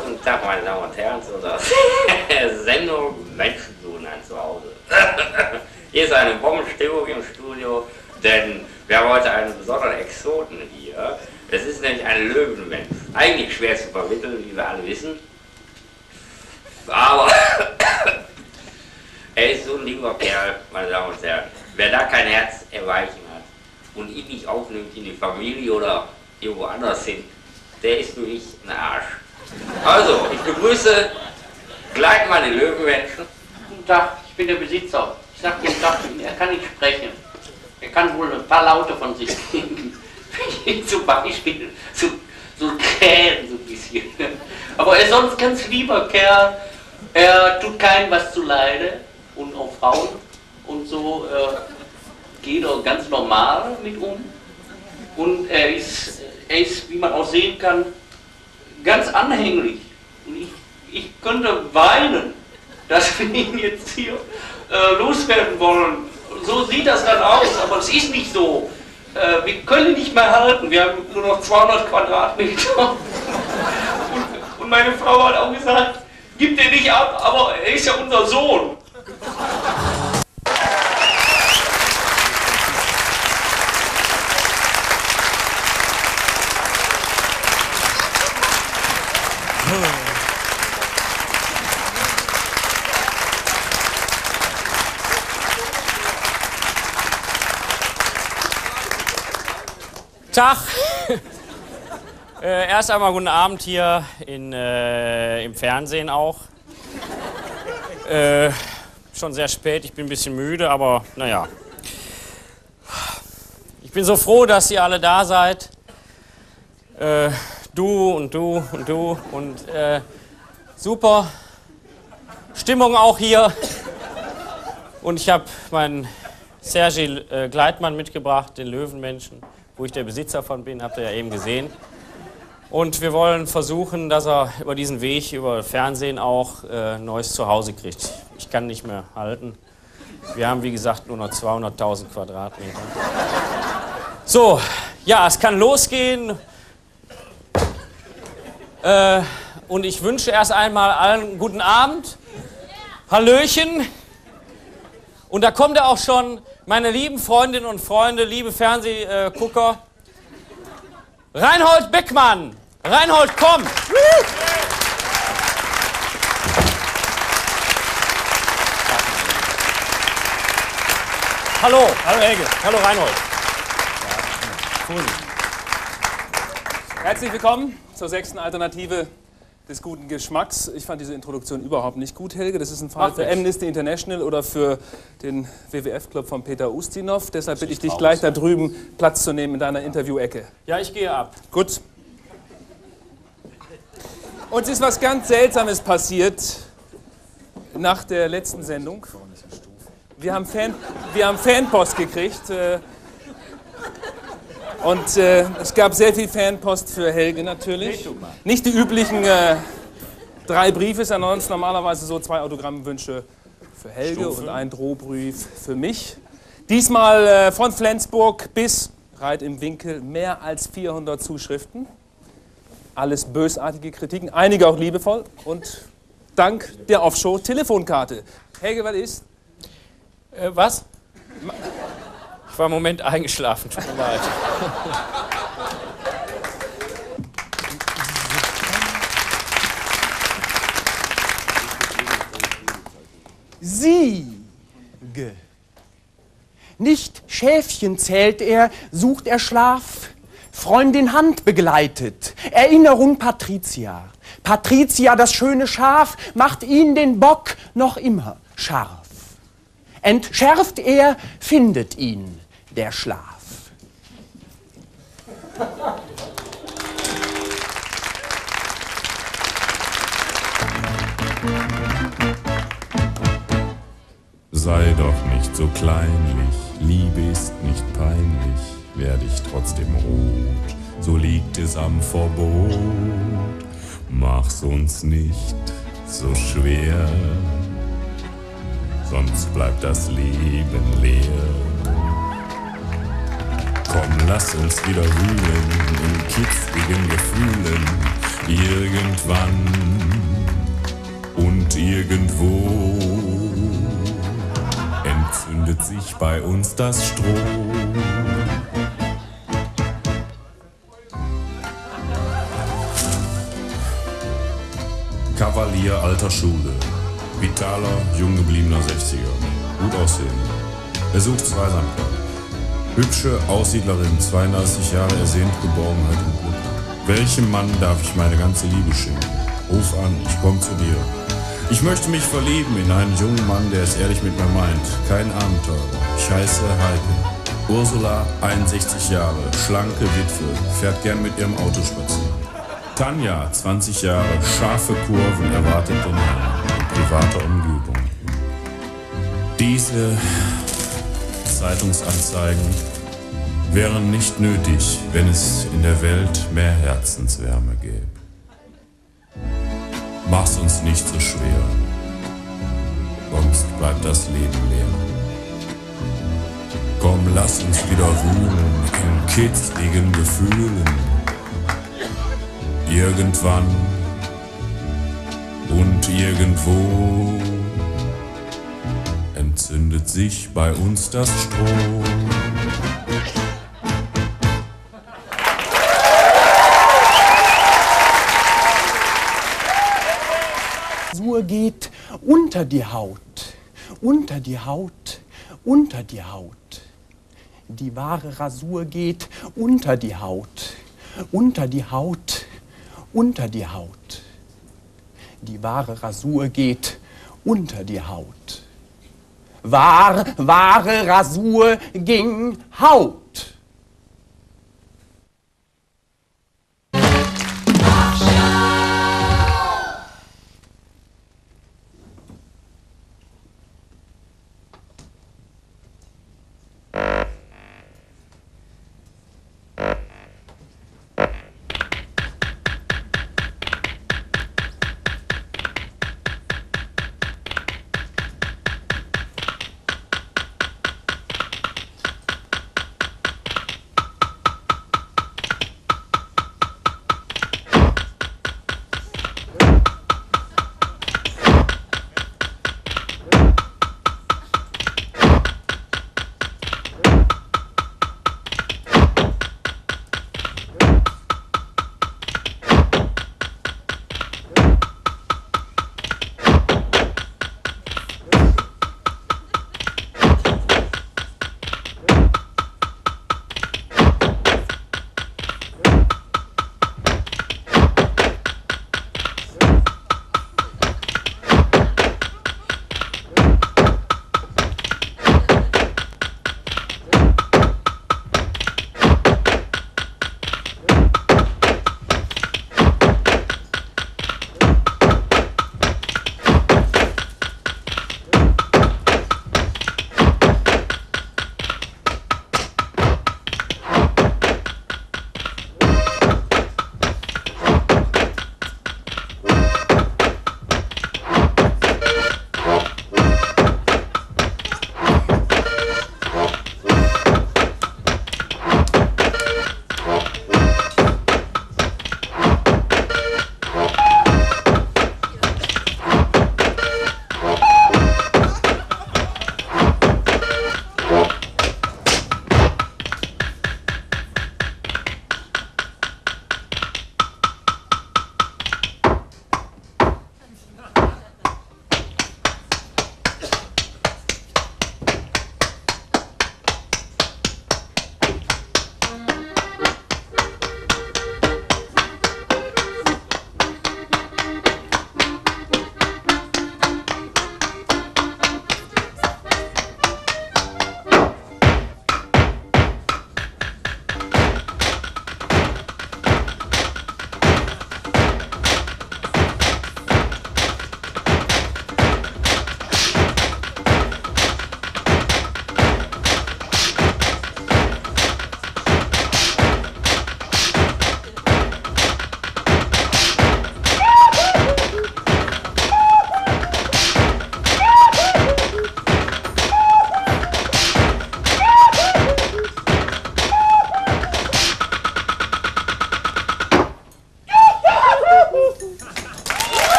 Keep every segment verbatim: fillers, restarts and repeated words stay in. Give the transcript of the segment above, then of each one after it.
Guten Tag, meine Damen und Herren, zu der Sendung Menschen suchen ein Zuhause. Hier ist eine Bombenstimmung im Studio, denn wir haben heute einen besonderen Exoten hier. Es ist nämlich ein Löwenmensch. Eigentlich schwer zu vermitteln, wie wir alle wissen. Aber er ist so ein lieber Kerl, meine Damen und Herren. Wer da kein Herz erweichen hat und ihn nicht aufnimmt in die Familie oder irgendwo anders hin, der ist für mich ein Arsch. Also, ich begrüße gleich meine Löwenmenschen. Guten Tag, ich bin der Besitzer. Ich sag guten Tag, er kann nicht sprechen. Er kann wohl ein paar Laute von sich geben. Zum Beispiel so, so krähen so ein bisschen. Aber er ist sonst ganz lieber Kerl. Er tut keinem was zuleide und auch Frauen und so äh, geht er ganz normal mit um. Und er ist, er ist, wie man auch sehen kann, ganz anhänglich. Und ich, ich könnte weinen, dass wir ihn jetzt hier äh, loswerden wollen. So sieht das dann aus, aber es ist nicht so. Äh, wir können ihn nicht mehr halten, wir haben nur noch zweihundert Quadratmeter. Und, und meine Frau hat auch gesagt, gib den nicht ab, aber er ist ja unser Sohn. Tag! äh, erst einmal guten Abend hier in, äh, im Fernsehen auch. Äh, schon sehr spät, ich bin ein bisschen müde, aber naja. Ich bin so froh, dass ihr alle da seid. Äh, du und du und du und äh, super Stimmung auch hier. Und ich habe meinen Sergei äh, Gleitmann mitgebracht, den Löwenmenschen, wo ich der Besitzer von bin, habt ihr ja eben gesehen. Und wir wollen versuchen, dass er über diesen Weg, über Fernsehen auch äh, ein neues Zuhause kriegt. Ich kann nicht mehr halten. Wir haben, wie gesagt, nur noch zweihunderttausend Quadratmeter. So, ja, es kann losgehen. Äh, und ich wünsche erst einmal allen einen guten Abend. Hallöchen. Und da kommt er auch schon. Meine lieben Freundinnen und Freunde, liebe Fernsehgucker, Reinhold Beckmann. Reinhold, komm! Hallo, hallo Helge, hallo Reinhold. Herzlich willkommen zur sechsten Alternative des guten Geschmacks. Ich fand diese Introduktion überhaupt nicht gut, Helge. Das ist ein Fall für Amnesty International oder für den W W F-Club von Peter Ustinov. Deshalb bitte ich dich gleich da drüben Platz zu nehmen in deiner Interview-Ecke. Ja, ich gehe ab. Gut. Uns ist was ganz Seltsames passiert nach der letzten Sendung. Wir haben, Fan, wir haben Fanpost gekriegt. Äh, Und äh, es gab sehr viel Fanpost für Helge natürlich. Nicht die üblichen äh, drei Briefe, sondern sonst normalerweise so zwei Autogrammwünsche für Helge Stufe. Und ein Drohbrief für mich. Diesmal äh, von Flensburg bis Reit im Winkel mehr als vierhundert Zuschriften. Alles bösartige Kritiken, einige auch liebevoll. Und dank der Offshore-Telefonkarte. Helge, was ist? Äh, was? Ich war im Moment eingeschlafen, tut mir leid. Siege. Nicht Schäfchen zählt er, sucht er Schlaf, Freundin Hand begleitet, Erinnerung Patricia. Patricia, das schöne Schaf, macht ihn den Bock noch immer scharf. Entschärft er, findet ihn der Schlaf. Sei doch nicht so kleinlich, Liebe ist nicht peinlich, werd ich trotzdem rot, so liegt es am Verbot. Mach's uns nicht so schwer, sonst bleibt das Leben leer. Komm, lass uns wieder wühlen in kitzligen Gefühlen. Irgendwann Irgendwo entzündet sich bei uns das Stroh. Kavalier alter Schule, vitaler, jung gebliebener sechziger, gut aussehend. Er sucht Zweisamkeit. Hübsche Aussiedlerin, zweiunddreißig Jahre, ersehnt Geborgenheit und Glück. Welchem Mann darf ich meine ganze Liebe schenken? Ruf an, ich komm zu dir. Ich möchte mich verlieben in einen jungen Mann, der es ehrlich mit mir meint. Kein Abenteurer. Ich heiße Heike. Ursula, einundsechzig Jahre, schlanke Witwe, fährt gern mit ihrem Auto spazieren. Tanja, zwanzig Jahre, scharfe Kurven, erwartet den Herrn in privater Umgebung. Diese Zeitungsanzeigen wären nicht nötig, wenn es in der Welt mehr Herzenswärme gäbe. Mach's uns nicht so schwer, sonst bleibt das Leben leer. Komm, lass uns wieder wühlen in kitzligen Gefühlen. Irgendwann und irgendwo entzündet sich bei uns das Stroh. Rasur geht unter die Haut, unter die Haut, unter die Haut. Die wahre Rasur geht unter die Haut, unter die Haut, unter die Haut. Die wahre Rasur geht unter die Haut. Wahr, wahre Rasur ging Haut.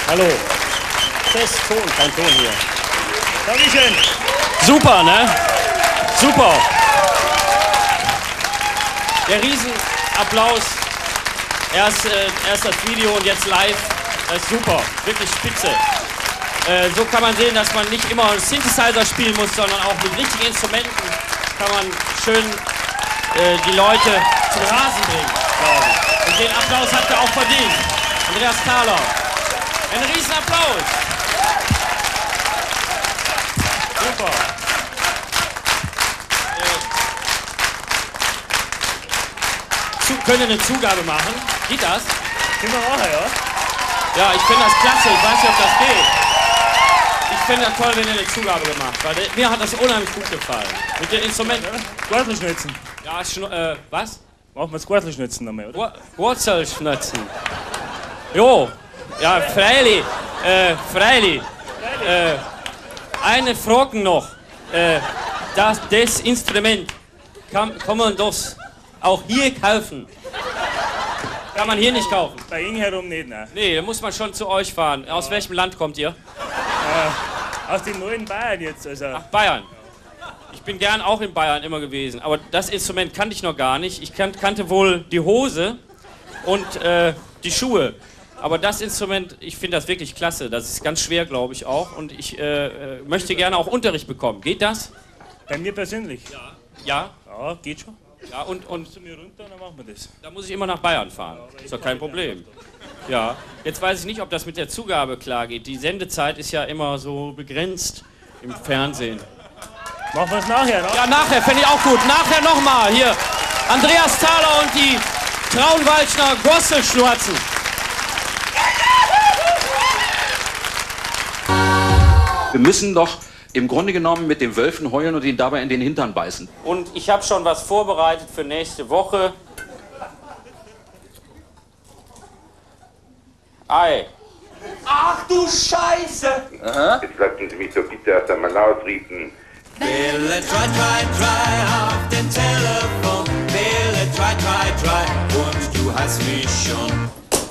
Hallo. Test, Ton, kein Ton hier. Dankeschön. Super, ne? Super. Der Riesenapplaus. Erst, äh, erst das Video und jetzt live. Das ist super. Wirklich spitze. Äh, so kann man sehen, dass man nicht immer Synthesizer spielen muss, sondern auch mit richtigen Instrumenten kann man schön äh, die Leute zum Rasen bringen. Und den Applaus hat er auch verdient. Andreas Thaler. Ein Riesenapplaus. Super. Äh, zu, können wir eine Zugabe machen? Geht das? Können wir machen, ja? Ja, ich finde das klasse. Ich weiß nicht, ob das geht. Ich finde das toll, wenn ihr eine Zugabe gemacht, weil der, mir hat das unheimlich gut gefallen. Mit den Instrumenten. Gurtelschnitzen. Ja, schn äh, was? Machen wir das Gurtelschnitzen nochmal, oder? Wurzelschnitzen. Jo, ja, freilich. Äh, freilich. Äh, eine Frage noch. Äh, das, das Instrument kann, kann man das auch hier kaufen? Kann man hier nicht kaufen? Bei Ihnen herum nicht, nein. Nee, da muss man schon zu euch fahren. Aus welchem Land kommt ihr? Äh, aus dem neuen Bayern jetzt, also. Ach, Bayern. Ich bin gern auch in Bayern immer gewesen, aber das Instrument kannte ich noch gar nicht. Ich kan kannte wohl die Hose und äh, die Schuhe. Aber das Instrument, ich finde das wirklich klasse. Das ist ganz schwer, glaube ich auch. Und ich äh, möchte gerne auch Unterricht bekommen. Geht das? Bei mir persönlich? Ja. Ja? Ja, geht schon. Ja, und, und Zu mir runter, dann machen wir das. da muss ich immer nach Bayern fahren. Ist doch kein Problem. Ja, jetzt weiß ich nicht, ob das mit der Zugabe klar geht. Die Sendezeit ist ja immer so begrenzt im Fernsehen. Machen wir es nachher, ne? Ja, nachher fände ich auch gut. Nachher nochmal. Hier, Andreas Thaler und die Traunwaldschner Gosselschnurzen. Wir müssen doch im Grunde genommen mit den Wölfen heulen und ihn dabei in den Hintern beißen. Und ich habe schon was vorbereitet für nächste Woche. Ei. Ach du Scheiße! Jetzt lassen Sie mich doch bitte erst einmal ausriefen. Wille, try, try, try auf dem Telefon. Wille, try, try, try und du hast mich schon.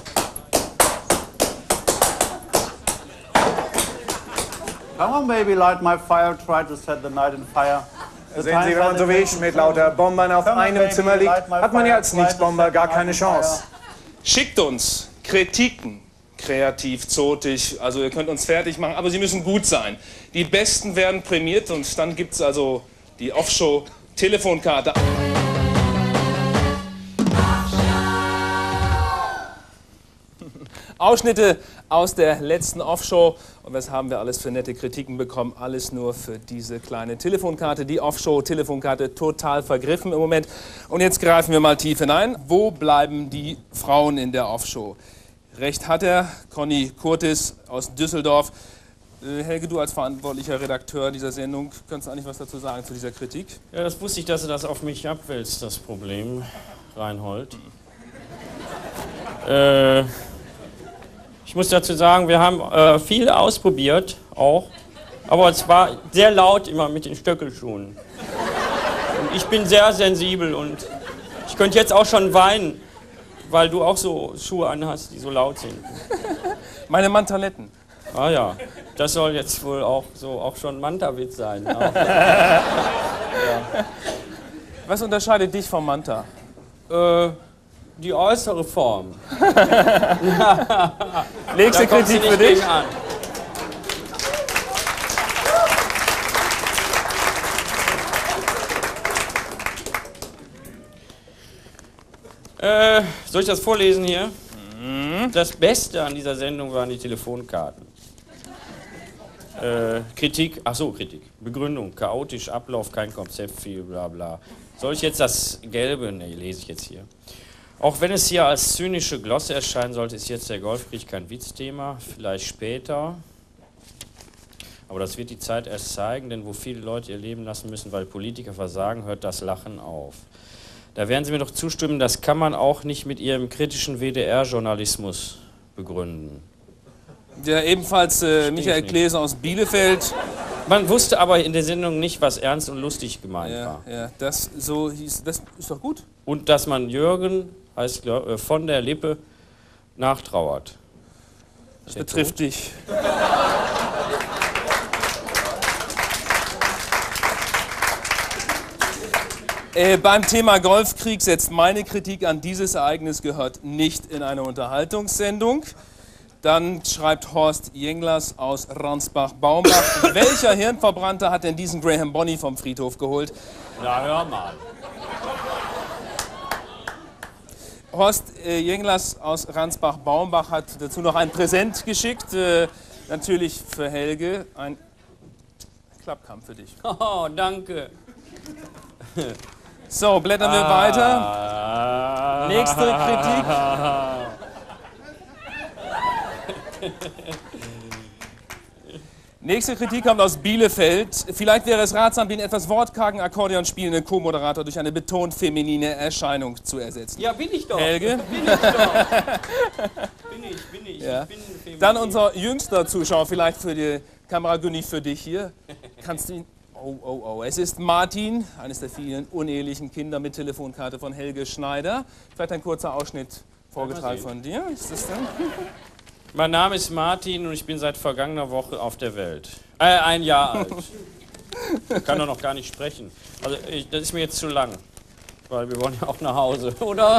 Come on, baby, light my fire, try to set the night in fire. Sehen Sie, wenn man so wie ich mit lauter Bombern auf einem Zimmer liegt, hat man ja als Nicht-Bomber gar keine Chance. Schickt uns Kritiken, kreativ, zotig, also ihr könnt uns fertig machen, aber sie müssen gut sein. Die Besten werden prämiert und dann gibt es also die Offshow-Telefonkarte. Ausschnitte aus der letzten Offshow. Und was haben wir alles für nette Kritiken bekommen? Alles nur für diese kleine Telefonkarte. Die Offshow-Telefonkarte total vergriffen im Moment. Und jetzt greifen wir mal tief hinein. Wo bleiben die Frauen in der Offshow? Recht hat er, Conny Kurtis aus Düsseldorf. Äh, Helge, du als verantwortlicher Redakteur dieser Sendung, kannst du eigentlich was dazu sagen zu dieser Kritik? Ja, das wusste ich, dass du das auf mich abwälzt, das Problem, Reinhold. Äh, ich muss dazu sagen, wir haben äh, viel ausprobiert, auch. Aber es war sehr laut immer mit den Stöckelschuhen. Und ich bin sehr sensibel und ich könnte jetzt auch schon weinen, weil du auch so Schuhe anhast, die so laut sind. Meine Mantaletten. Ah ja, das soll jetzt wohl auch so auch schon Manta-Witz sein. Ja. Was unterscheidet dich vom Manta? Äh, die äußere Form. Nächste Kritik für dich. An. Äh, soll ich das vorlesen hier? Mhm. Das Beste an dieser Sendung waren die Telefonkarten. Äh, Kritik, ach so, Kritik. Begründung, chaotisch, Ablauf, kein Konzept, viel bla bla. Soll ich jetzt das Gelbe? Ne, lese ich jetzt hier. Auch wenn es hier als zynische Glosse erscheinen sollte, ist jetzt der Golfkrieg kein Witzthema. Vielleicht später. Aber das wird die Zeit erst zeigen, denn wo viele Leute ihr Leben lassen müssen, weil Politiker versagen, hört das Lachen auf. Da werden Sie mir doch zustimmen, das kann man auch nicht mit Ihrem kritischen W D R-Journalismus begründen. Ja, ebenfalls äh, Michael Kleese aus Bielefeld. Man wusste aber in der Sendung nicht, was ernst und lustig gemeint ja, war. Ja, das so hieß, das ist doch gut. Und dass man Jürgen, heißt glaub, von der Lippe, nachtrauert. Das betrifft dich. Äh, beim Thema Golfkrieg setzt meine Kritik an, dieses Ereignis gehört nicht in eine Unterhaltungssendung. Dann schreibt Horst Jenglers aus Ransbach-Baumbach, welcher Hirnverbrannte hat denn diesen Graham Bonney vom Friedhof geholt? Na, hör mal. Horst äh, Jenglers aus Ransbach-Baumbach hat dazu noch ein Präsent geschickt, äh, natürlich für Helge, ein Klappkampf für dich. Oh, danke. So, blättern wir ah. weiter. Nächste Kritik. Nächste Kritik kommt aus Bielefeld. Vielleicht wäre es ratsam, den etwas wortkargen Akkordeon spielenden Co-Moderator durch eine betont feminine Erscheinung zu ersetzen. Ja, bin ich doch. Helge? Bin ich doch. bin ich, bin ich. Ja. ich bin feminin. Dann unser jüngster Zuschauer, vielleicht für die Kamera Günni, für dich hier. Kannst du ihn... Oh, oh, oh. Es ist Martin, eines der vielen unehelichen Kinder mit Telefonkarte von Helge Schneider. Vielleicht ein kurzer Ausschnitt vorgetragen von dir. Ist das denn? Mein Name ist Martin und ich bin seit vergangener Woche auf der Welt. Äh, ein Jahr alt. Ich kann doch noch gar nicht sprechen. Also, ich, das ist mir jetzt zu lang. Weil wir wollen ja auch nach Hause, oder?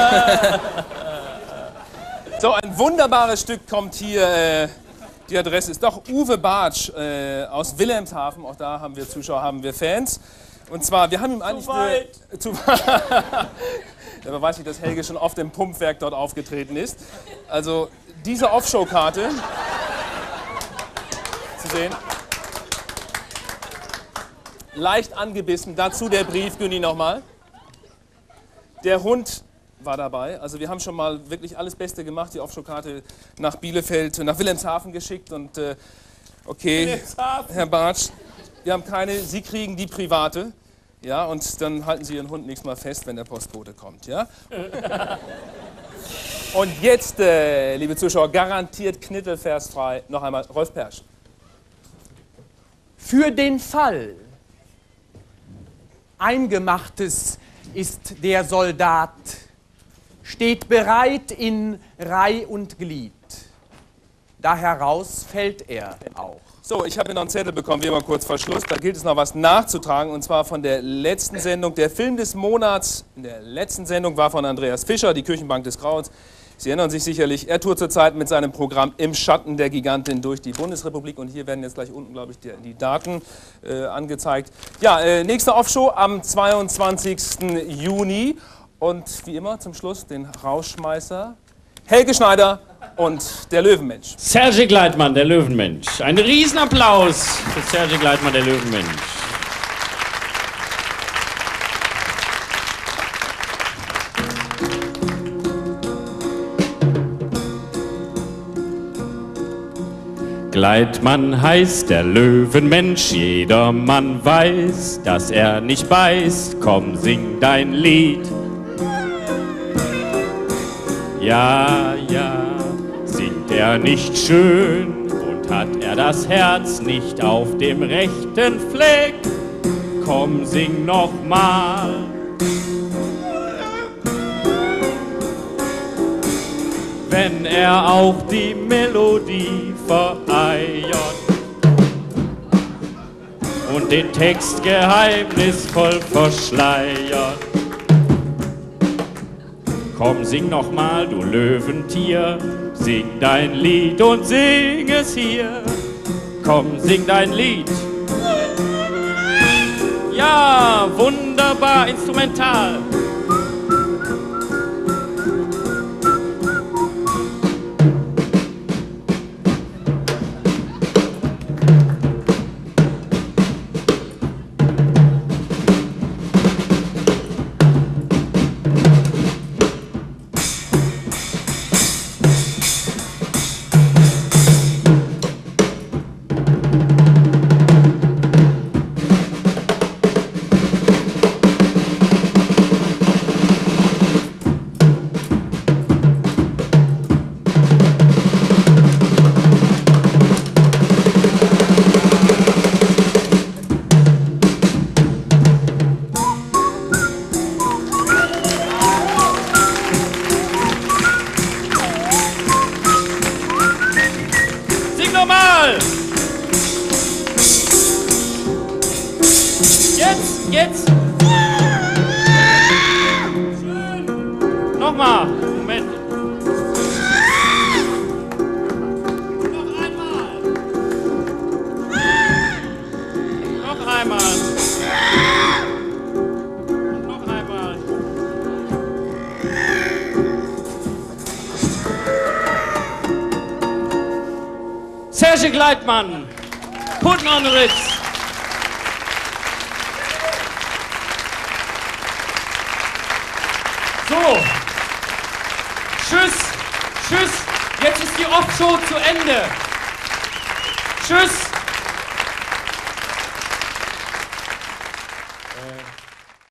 So, ein wunderbares Stück kommt hier. Äh, die Adresse ist doch Uwe Bartsch äh, aus Wilhelmshaven. Auch da haben wir Zuschauer, haben wir Fans. Und zwar, wir haben ihm eigentlich... Zu weit. Eine, zu weit. Aber weiß ich, dass Helge schon oft im Pumpwerk dort aufgetreten ist. Also, diese Offshow-Karte zu sehen. Leicht angebissen. Dazu der Brief, Günni, nochmal. Der Hund war dabei. Also wir haben schon mal wirklich alles Beste gemacht. Die Offshow-Karte nach Bielefeld, nach Wilhelmshaven geschickt. Und äh, okay, Herr Bartsch, wir haben keine, Sie kriegen die private. Ja, und dann halten Sie Ihren Hund nächstes Mal fest, wenn der Postbote kommt. Ja? Und jetzt, äh, liebe Zuschauer, garantiert knittelversfrei noch einmal Rolf Persch. Für den Fall, Eingemachtes ist der Soldat, steht bereit in Reih und Glied. Da heraus fällt er auch. So, ich habe hier noch einen Zettel bekommen, wie immer kurz vor Schluss. Da gilt es noch was nachzutragen, und zwar von der letzten Sendung. Der Film des Monats in der letzten Sendung war von Andreas Fischer, die Küchenbank des Grauens. Sie erinnern sich sicherlich, er tourt zurzeit mit seinem Programm Im Schatten der Gigantin durch die Bundesrepublik. Und hier werden jetzt gleich unten, glaube ich, die, die Daten äh, angezeigt. Ja, äh, nächste Offshow am zweiundzwanzigsten Juni. Und wie immer zum Schluss den Rauschmeißer Helge Schneider und der Löwenmensch. Sergej Gleitmann, der Löwenmensch. Ein Riesenapplaus für Sergej Gleitmann, der Löwenmensch. Gleitmann heißt der Löwenmensch, jedermann weiß, dass er nicht beißt. Komm, sing dein Lied. Ja, ja, singt er nicht schön und hat er das Herz nicht auf dem rechten Fleck? Komm, sing noch mal. Wenn er auch die Melodie vereiert und den Text geheimnisvoll verschleiert. Komm, sing noch mal, du Löwentier, sing dein Lied und sing es hier. Komm, sing dein Lied. Ja, wunderbar, instrumental. nochmal! Jetzt, jetzt! Schön! Nochmal! Moment! Noch einmal! Noch einmal! Noch einmal! Serge Gleitmann, putting on the Ritz. So, tschüss, tschüss, jetzt ist die Off-Show zu Ende. Tschüss.